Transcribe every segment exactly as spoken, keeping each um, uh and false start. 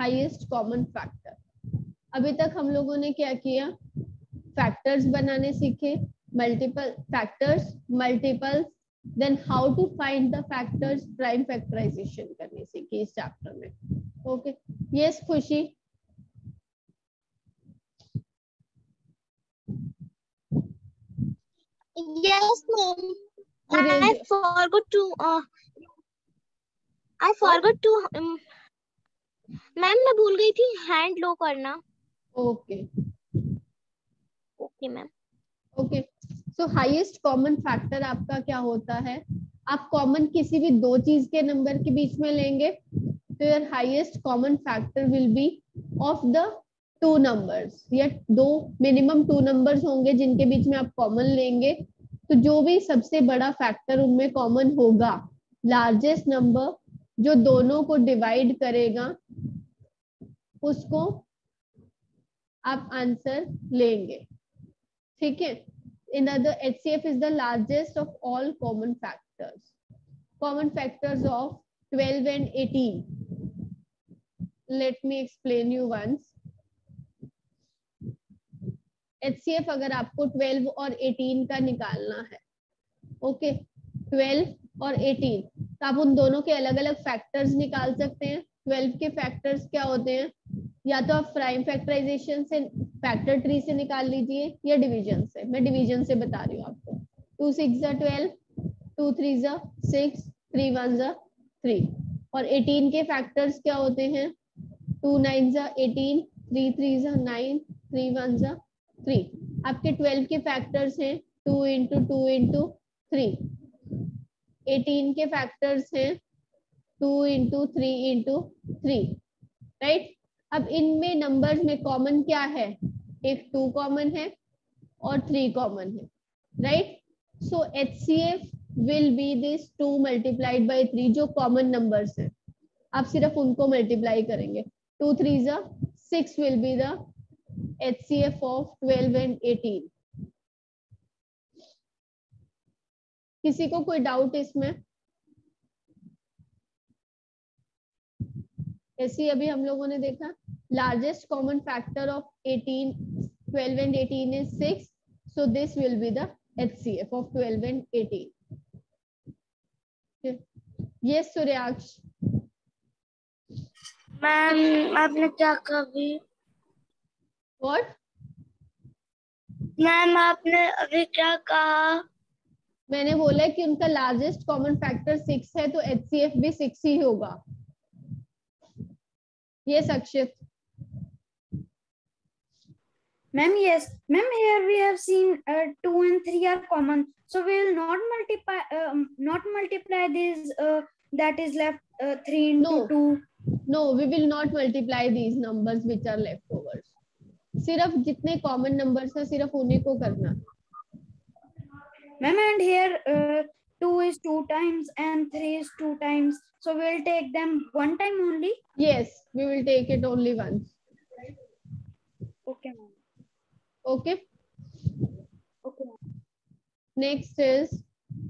Highest common factor. अभी तक हम लोगों ने क्या किया, फैक्टर्स बनाने सीखे, multiple factors, multiple, then how to find the factors, prime factorization करनी सीखी इस चैप्टर में। Okay, yes Khushi. Yes, ma'am. I forgot to. Uh, I forgot to. Um, ma'am मैं भूल गई थी हैंड लो करना। Okay okay ma'am. Okay, so highest common factor आपका क्या होता है, आप कॉमन किसी भी दो चीज के नंबर के बीच में लेंगे तो your highest common factor will be of the two numbers, या दो मिनिमम टू नंबर्स होंगे जिनके बीच में आप कॉमन लेंगे, तो जो भी सबसे बड़ा फैक्टर उनमें कॉमन होगा, लार्जेस्ट नंबर जो दोनों को डिवाइड करेगा उसको आप आंसर लेंगे। ठीक है, in other H C F is the largest of all common factors. Common factors of twelve and eighteen. Let me explain you once. H C F अगर आपको twelve और eighteen का निकालना है, ओके okay, twelve और eighteen, तो आप उन दोनों के अलग अलग फैक्टर्स निकाल सकते हैं। twelve के फैक्टर्स क्या होते हैं, या तो आप प्राइम फैक्टराइजेशन से, फैक्टर ट्री से निकाल लीजिए, या डिवीजन से। मैं डिवीजन से बता रही हूँ आपको। टू सिक्स जा ट्वेल्व, टू थ्री जा सिक्स, थ्री वन जा थ्री। और एटीन के फैक्टर्स क्या होते हैं, टू नाइन जा एटीन, थ्री थ्री जा नाइन, थ्री वन जा थ्री। आपके ट्वेल्व के फैक्टर्स हैं two into two into three. Eighteen के फैक्टर्स हैं two into three into three, right. अब इनमें नंबर्स में कॉमन क्या है, एक टू कॉमन है और थ्री कॉमन है, right. So H C F will be this two multiplied by three, जो कॉमन नंबर्स हैं आप सिर्फ उनको मल्टीप्लाई करेंगे। टू थ्री जा six will be the H C F of twelve and eighteen. किसी को कोई डाउट इसमें? ऐसी अभी हम लोगों ने देखा largest common factor of eighteen, twelve and eighteen is six, so this will be the H C F of twelve and eighteen. Yes Suryaksh. Ma'am आपने क्या कहा? What? मैम आपने अभी क्या कहा? मैंने बोला कि उनका लार्जेस्ट कॉमन फैक्टर सिक्स है, तो H C F भी सिक्स ही होगा। Yes Akshit. Ma'am, yes. Ma'am, here we have seen uh, two and three are common. So we will not multiply, uh, not multiply this, uh, that is left uh, three into No. two. No, we will not multiply these numbers which are leftovers. सिर्फ जितने common numbers हैं सिर्फ उन्हीं को करना। Ma'am, and here uh, two is two times and three is two times. So we will take them one time only. Yes, we will take it only once. Okay, ma'am. Okay. Okay. Next is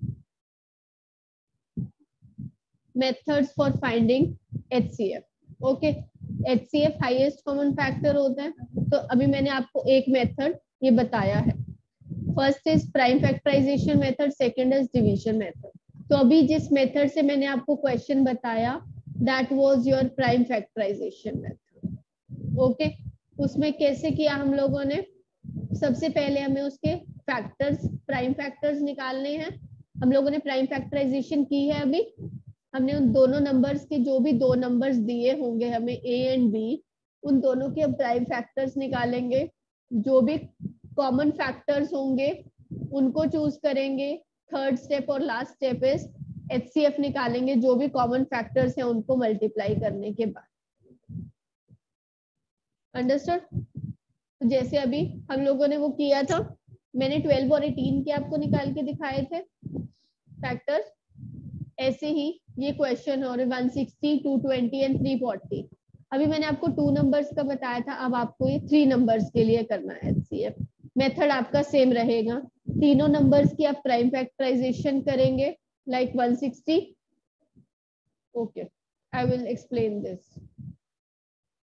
methods for finding H C F. Okay. H C F highest common factor होता है, तो अभी मैंने आपको एक method ये बताया है। First is prime factorization method, second is division method. तो अभी जिस मेथड से मैंने आपको क्वेश्चन बताया that was your prime factorization method. Okay, उसमें कैसे किया हम लोगों ने, सबसे पहले हमें उसके फैक्टर्स, प्राइम फैक्टर्स निकालने हैं। हम लोगों ने प्राइम फैक्टराइजेशन की है, अभी हमने उन दोनों नंबर्स के जो भी दो नंबर्स दिए होंगे हमें A एंड B, उन दोनों के प्राइम फैक्टर्स निकालेंगे। जो भी कॉमन फैक्टर्स होंगे उनको चूज करेंगे। थर्ड स्टेप और last step is H C F निकालेंगे, जो भी कॉमन फैक्टर्स हैं उनको मल्टीप्लाई करने के बाद। अंडरस्टूड? तो जैसे अभी हम लोगों ने वो किया था, मैंने ट्वेल्व और एटीन के आपको निकाल के दिखाए थे फैक्टर्स, ऐसे ही ये क्वेश्चन और one sixty, two twenty and three forty. अभी मैंने आपको टू नंबर्स का बताया था, अब आपको ये थ्री नंबर्स के लिए करना है। H C F मेथड आपका सेम रहेगा, तीनों नंबर्स की आप प्राइम फैक्टराइजेशन करेंगे like one sixty. Okay, I will explain this.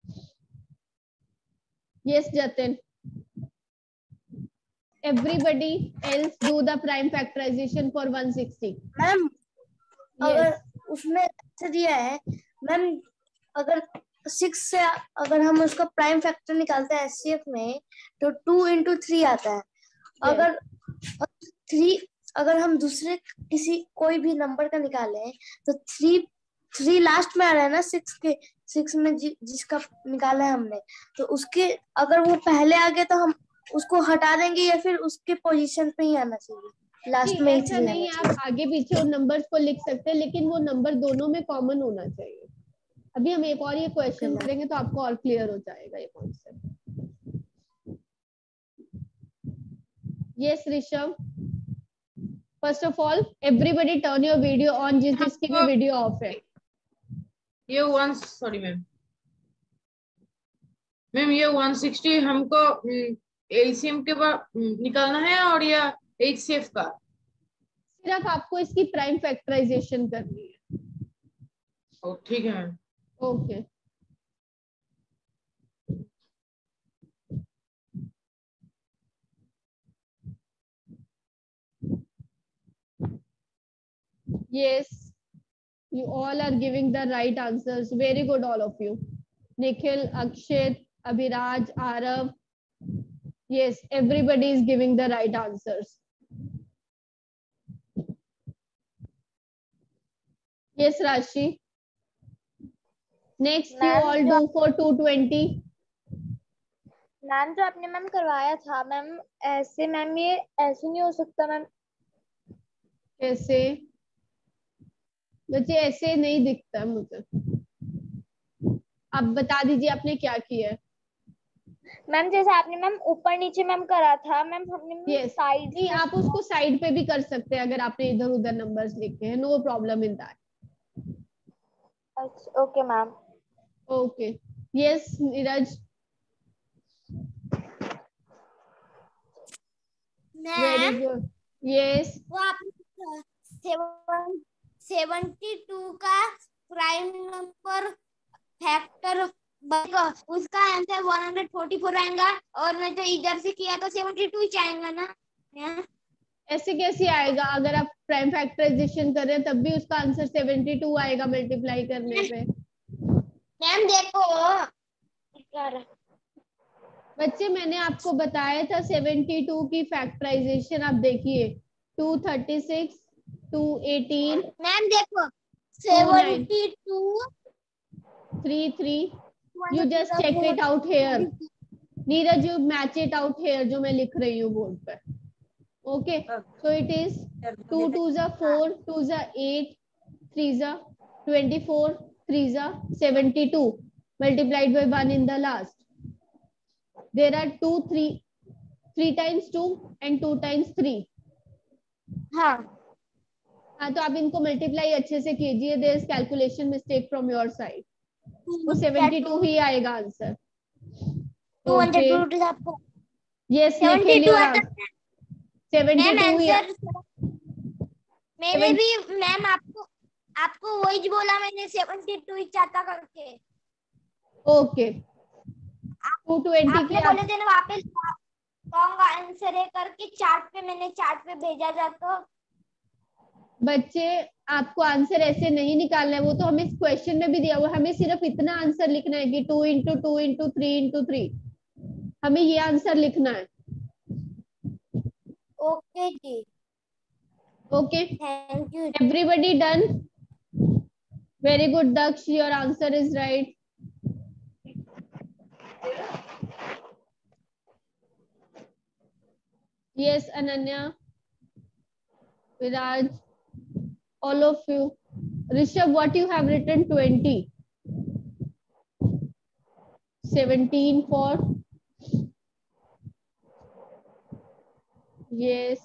Yes, Jatin. Everybody else do the prime factorization for one sixty. Ma'am Yes. अगर उसमें ऐसे दिया है मैम, अगर सिक्स से अगर हम उसका प्राइम फैक्टर निकालते हैं एचसीएफ में तो टू इंटू थ्री आता है. Yes. अगर थ्री अगर हम दूसरे किसी कोई भी नंबर का निकालें तो थ्री थ्री लास्ट में आ रहा है ना, सिक्स के सिक्स में जि, जिसका निकाला है हमने, तो उसके अगर वो पहले आ गए तो हम उसको हटा देंगे या फिर उसके पोजीशन पे ही आना चाहिए लास्ट में. ऐसा नहीं, आप आगे पीछे उन नंबर्स को लिख सकते हैं, लेकिन वो नंबर दोनों में कॉमन होना चाहिए. अभी हम एक और ये क्वेश्चन करेंगे तो आपको और क्लियर हो जाएगा ये concept. Yes Rishabh. First of all everybody turn your video on, जिस जिसकी भी वीडियो ऑफ है. ये वन सॉरी मैम मैम ये वन सिक्सटी हमको एलसीएम के बाद निकालना है और या एचसीएफ का? सिर्फ आपको इसकी प्राइम फैक्टराइजेशन करनी है. ओ ठीक है ma'am. Okay. Yes, you all are giving the right answers. Very good, all of you. Nikhil, Akshit, Abhiraj, Arav. Yes, everybody is giving the right answers. Yes, Rashi. Next, you all do for two twenty. Ma'am जो आपने ma'am करवाया था ma'am, ऐसे ma'am ये ऐसे नहीं हो सकता मैम. कैसे बच्चे? ऐसे नहीं दिखता मुझे. आप बता दीजिए आपने क्या किया है. मैम जैसे आपने मैम ऊपर नीचे मैम करा था मैम, हमने yes. साइड नहीं, आप उसको साइड पे भी कर सकते हैं अगर आपने इधर उधर नंबर्स लिखे हैं. No problem in that. Okay ma'am. Okay. Yes Neeraj. Very good. Yes. वो आपने सेवन सेवेंटी टू का प्राइम नंबर फैक्टर उसका answer one hundred forty four आएगा, और मैं जो इधर से किया तो सेवेंटी टू ही आएगा ना. ऐसे कैसे आएगा? अगर आप प्राइम फैक्टराइजेशन कर रहे हैं तब भी उसका आंसर सेवेंटी टू आएगा मल्टीप्लाई करने पे. मैम देखो बच्चे, मैंने आपको बताया था सेवेंटी टू की फैक्टराइजेशन. आप देखिए two thirty six, two eighteen. Ma'am देखो seventy two, three three. You just check it out here. Neeraj, you match it out here जो मैं लिख रही हूँ बोर्ड पर. Okay. So it is two twos are four, twos are eight, threes are twenty-four, threes are seventy-two multiplied by one in the last. There are two, three, three times two and two times three. हाँ हाँ, तो आप इनको multiply अच्छे से कीजिए. There is calculation mistake from your side. वो seventy two ही आएगा आंसर. Yes, seventy two. मैंने भी मैम आपको आपको वही बोला मैंने, सेवेंटी टू ही चाहता करके. ओके. टू ट्वेंटी आपने बोले थे ना वापस रॉन्ग आंसर है करके चार्ट पे, मैंने चार्ट पे भेजा था. तो बच्चे, आपको आंसर ऐसे नहीं निकालना है, वो तो हमें क्वेश्चन में भी दिया हुआ है. हमें सिर्फ इतना आंसर लिखना है कि two into two into three into three. हमें ये आंसर लिखना है. ओके जी. Okay, thank you. Everybody done? Very good Daksh, your answer is right. Yes Ananya, Viraj, all of you. Rishabh, what you have written? twenty. seventeen for. Yes.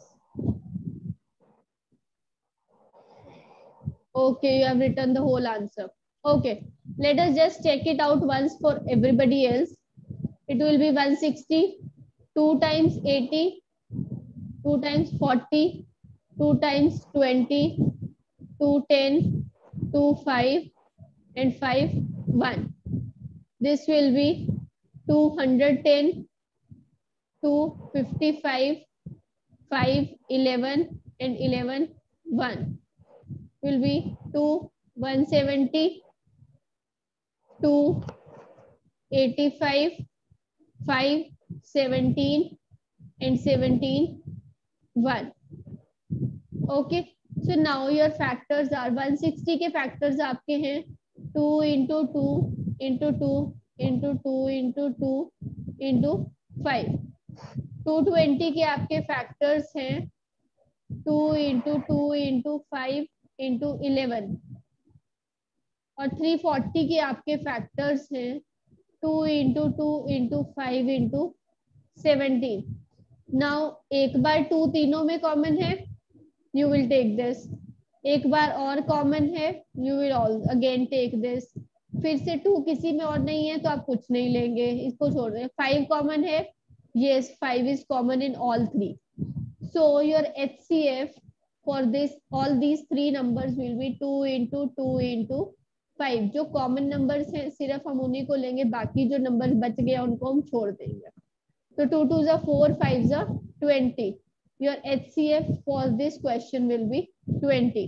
Okay, you have written the whole answer. Okay, let us just check it out once for everybody else. It will be one sixty, two times eighty, two times forty, two times twenty, two ten, two five, and five one. This will be two hundred ten, two fifty five, five, eleven and eleven, one will be two, one seventy, two, eighty-five, five, seventeen and seventeen, one. Okay, so now your factors are one sixty के factors आपके हैं two into two into two into two into two into five. two twenty के आपके factors हैं two into two into five into eleven और three forty के आपके factors हैं two into two into five into seventeen. Now एक बार two तीनों में common है, you will take this. एक बार और common है, you will all again take this. फिर से two किसी में और नहीं है तो आप कुछ नहीं लेंगे, इसको छोड़ दें. five common है, yes, five is common in all three. So your H C F for this all these three numbers will be two into two into five. जो common numbers हैं सिर्फ हम उन्हीं को लेंगे, बाकी जो numbers बच गए उनको हम छोड़ देंगे. तो two twos are four, fives are twenty. Your H C F for this question will be twenty.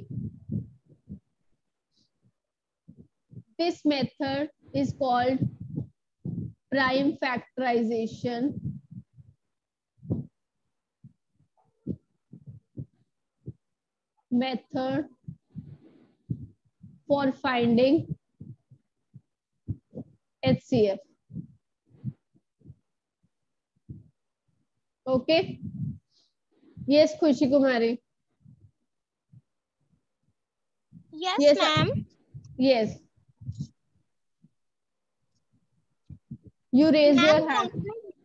This method is called prime factorization. Method for finding H C F. Okay. Yes, Khushi Kumari. Yes, Yes, ma'am. Yes. You raise Ma'am, your hand.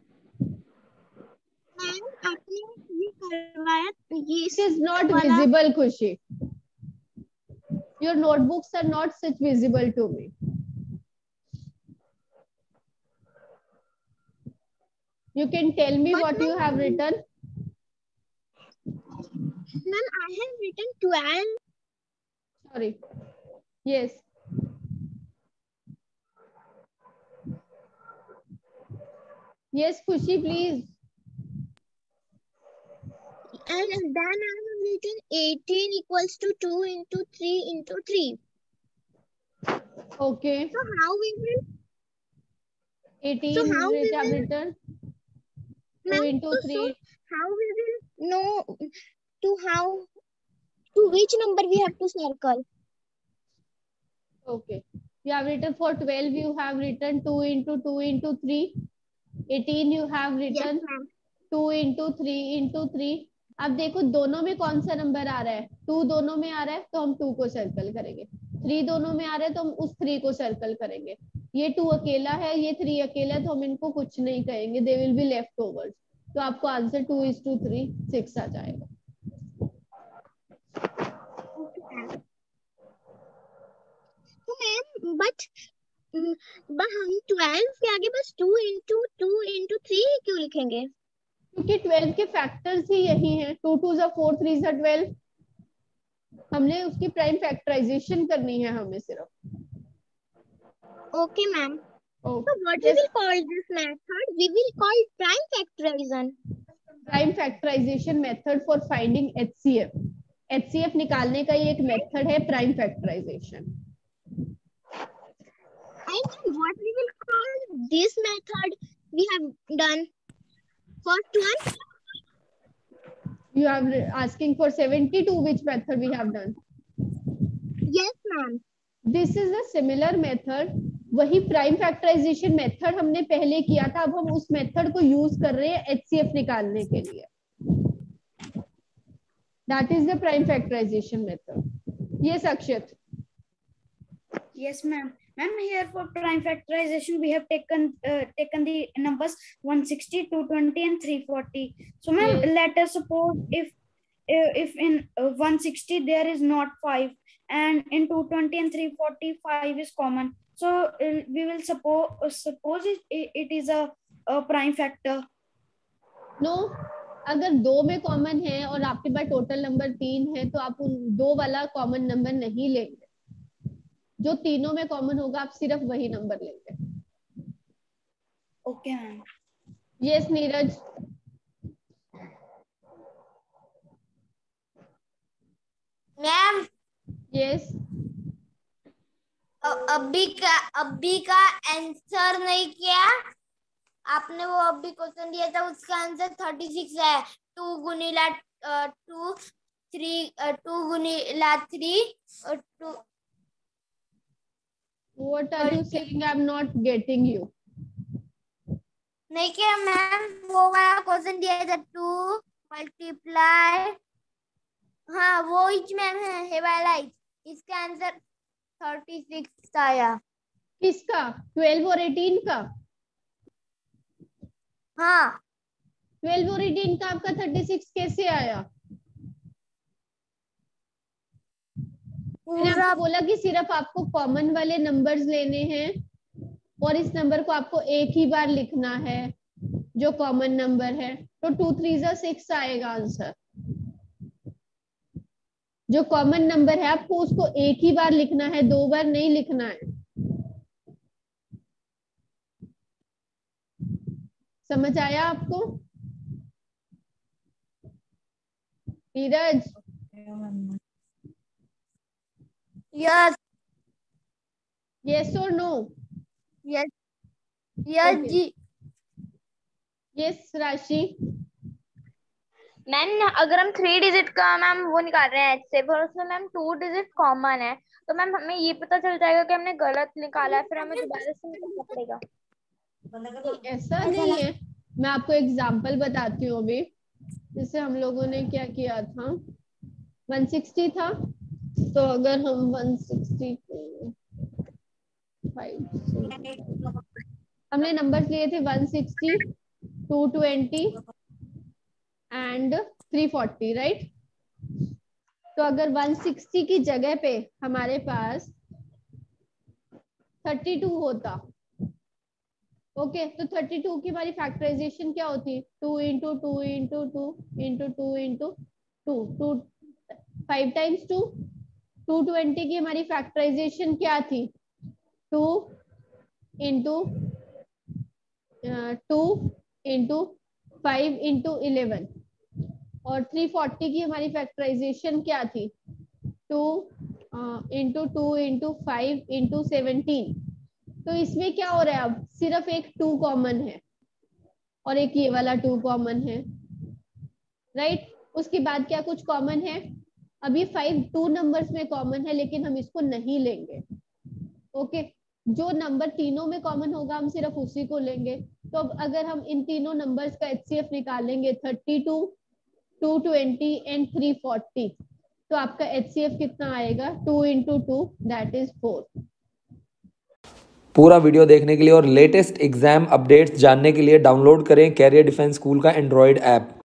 Ma'am आपने ये करवाया ये It is not वाला- visible, Khushi. Your notebooks are not such visible to me. You can tell me But what you have written. Ma'am, I have written twelve. Sorry. Yes. Yes, Khushi, please. And then I have written eighteen equals to two into three into three. Okay. So how we will? eighteen So how we which I've will- written. two Ma'am, into so- three. so how we will know to how to which number we have to circle? Okay. You have written for twelve, you have written two into two into three. eighteen you have Yes, written ma'am. two into three into three. अब देखो दोनों में कौन सा number आ रहा है, to दोनों में आ रहा है तो हम टू को सर्कल करेंगे, थ्री दोनों में आ रहा है तो हम उस थ्री को सर्कल करेंगे. ये टू अकेला है, ये थ्री अकेला है तो हम इनको कुछ नहीं कहेंगे, they will be leftovers. तो आपको answer two is two three six आ जाएगा. तो मैम बट बट हम ट्वेल्व के आगे बस two into two into three क्यों लिखेंगे? क्योंकि ट्वेल्व के फैक्टर्स ही यही हैं. टू टू जा फोर, थ्री जा ट्वेल्व. हमने उसकी प्राइम फैक्टराइजेशन करनी है हमें सिर्फ. Okay, ma'am. Oh, So what yes. we will call this method? We will call prime factorization. Prime factorization method for finding H C F. H C F निकालने का ये एक मेथड है prime factorization. And what we will call this method we have done? First one. You are asking for seventy-two, which method we have done. Yes, ma'am. This is a similar method. वही prime factorization method हमने पहले किया था, अब हम उस method को use कर रहे हैं H C F निकालने के लिए. That is the prime factorization method. Yes, Akshat. Yes, ma'am. Ma'am, here for prime factorization, we have taken uh, taken the numbers one sixty, two twenty, and three forty. So, ma'am, Yes. let us suppose if uh, if in uh, one sixty there is not five, and in two twenty and three forty five is common. So uh, we will suppose uh, suppose it, it is a, a prime factor. No, अगर दो में common है और आपके पास total number तीन है तो आप उन दो वाला कॉमन नंबर नहीं लेंगे. जो तीनों में कॉमन होगा आप सिर्फ वही नंबर लेंगे. Okay, ma'am. Yes, Neeraj. Ma'am Yes. अभी का अभी का आंसर नहीं किया आपने। वो अभी क्वेश्चन दिया था उसका आंसर थर्टी सिक्स है। टू गुनीला टू थ्री टू गुनीला three two. What are you saying? I'm not getting you. नहीं क्या मैम, वो वाला क्वेश्चन दिया था टू मल्टीप्लाई। हाँ वो इच मैम है, है वाला इच। इसका आंसर थर्टी सिक्स आया। किसका? ट्वेल्व और एटीन का? हाँ ट्वेल्व और एटीन का आपका थर्टी सिक्स कैसे आया? मैंने आपको बोला कि सिर्फ आपको कॉमन वाले नंबर्स लेने हैं और इस नंबर को आपको एक ही बार लिखना है जो कॉमन नंबर है। तो टू थ्री जा सिक्स आएगा आंसर। जो कॉमन नंबर है आपको उसको एक ही बार लिखना है, दो बार नहीं लिखना है। समझ आया आपको? नीरज? यस यस और नो? Yes yes Okay. जी। यस राशि? मैम अगर हम थ्री डिजिट का मैम वो निकाल रहे हैं एच से, और उसमें मैम टू डिजिट कॉमन है, तो मैम हमें ये पता चल जाएगा कि हमने गलत निकाला है, फिर हमें दोबारा से निकालना पड़ेगा। नहीं, ऐसा नहीं है। मैं आपको एग्जांपल बताती हूँ अभी। जैसे हम लोगों ने क्या किया था, वन सिक्सटी था, तो अगर हम वन सिक्सटी को फाइव, हमने नंबर्स लिए थे one sixty, two twenty and three forty, right? तो अगर वन सिक्सटी की जगह पे हमारे पास थर्टी टू होता, ओके, तो थर्टी टू की हमारी फैक्टराइजेशन क्या होती? Two into two into two into two into two two five times two. Two twenty की हमारी फैक्टराइजेशन क्या थी? Two into two into five into eleven. और थ्री फोर्टी की हमारी फैक्टराइजेशन क्या थी? Two into two into five into seventeen. तो इसमें क्या हो रहा है? अब सिर्फ एक टू कॉमन है और एक ये वाला टू कॉमन है, राइट? उसके बाद क्या कुछ कॉमन है? अभी फाइव टू नंबर्स में कॉमन है लेकिन हम इसको नहीं लेंगे, ओके? जो नंबर तीनों में कॉमन होगा हम सिर्फ उसी को लेंगे। तो अब अगर हम इन तीनों नंबर्स का एचसीएफ निकालेंगे, thirty two, two twenty and three forty, तो आपका एचसीएफ कितना आएगा? Two into two that is four. पूरा वीडियो देखने के लिए और लेटेस्ट एग्जाम अपडेट्स जानने के लिए डाउनलोड करें कैरियर डिफेंस स्कूल का एंड्रॉयड ऐप।